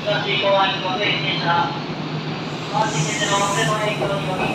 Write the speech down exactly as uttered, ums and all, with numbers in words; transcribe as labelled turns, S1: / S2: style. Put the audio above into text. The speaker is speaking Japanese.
S1: しい公安国営自転車、回し決の遅れの影響により